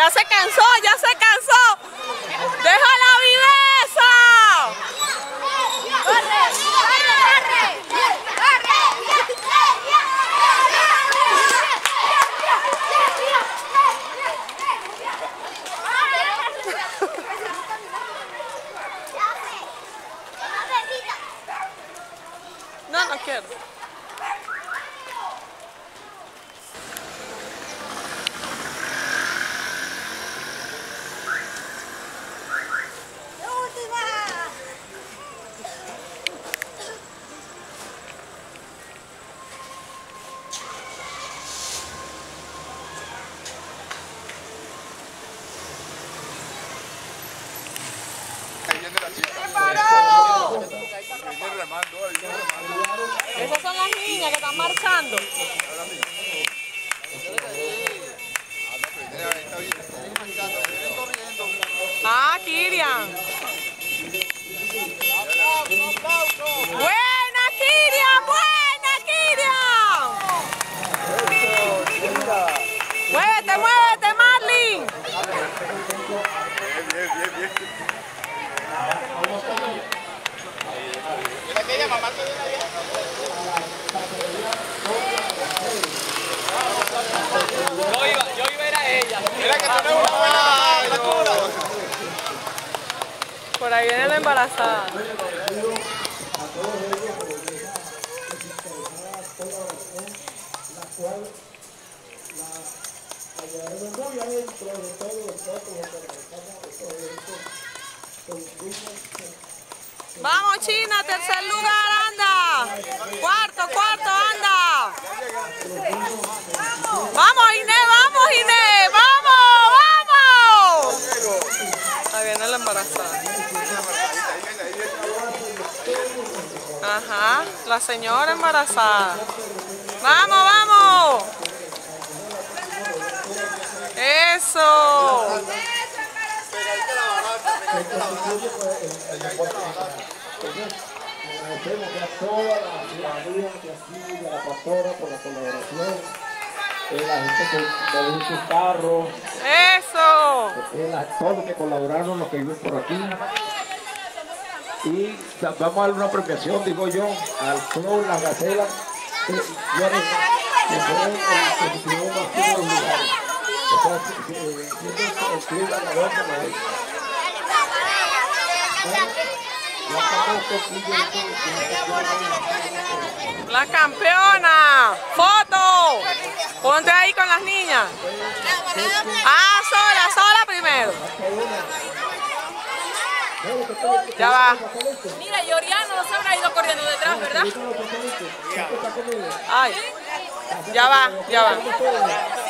Ya se cansó, ya se cansó. ¡Deja la viveza! ¡Corre, corre, corre! No, no quiero. Esas son las niñas que están marchando. Ah, Kirian. ¡Buena, Kirian! ¡Buena, Kirian! ¡Muévete, muévete, Marlin! Yo iba a ir a ella. Mira que tenemos una buena altura. Por ahí viene la embarazada. Vamos, China, tercer lugar, anda. Cuarto, anda. Vamos, Inés, vamos. Ahí viene la embarazada. Ajá, la señora embarazada. Vamos. Eso. Agradecemos a toda la ciudadanía que asiste a la pastora por la colaboración, la gente que movió sus carros, Eso. todos los que colaboraron, los que viven por aquí. Y vamos a dar una premiación, digo yo, al club Las Gacelas, que fue el que consiguió más primeros lugares. El club ganador de la vez. La campeona. Foto. Ponte ahí con las niñas. Ah, sola primero. Ya va. Mira, Yoriano no se habrá ido corriendo detrás, ¿verdad? Ay. Ya va.